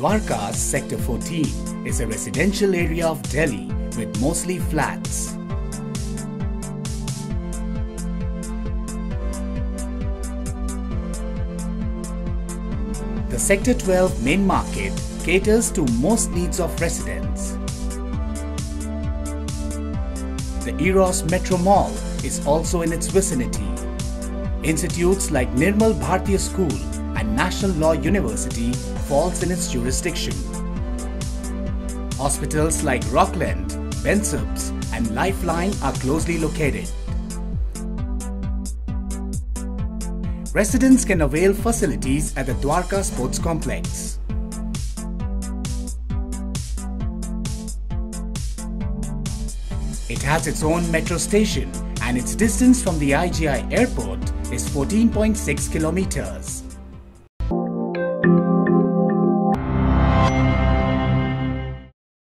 Dwarka's Sector 14 is a residential area of Delhi with mostly flats. The Sector 12 main market caters to most needs of residents. The Eros Metro Mall is also in its vicinity. Institutes like Nirmal Bharatiya School and National Law University falls in its jurisdiction. Hospitals like Rockland, Bensubs and Lifeline are closely located. Residents can avail facilities at the Dwarka Sports Complex. It has its own metro station and its distance from the IGI airport is 14.6 kilometers.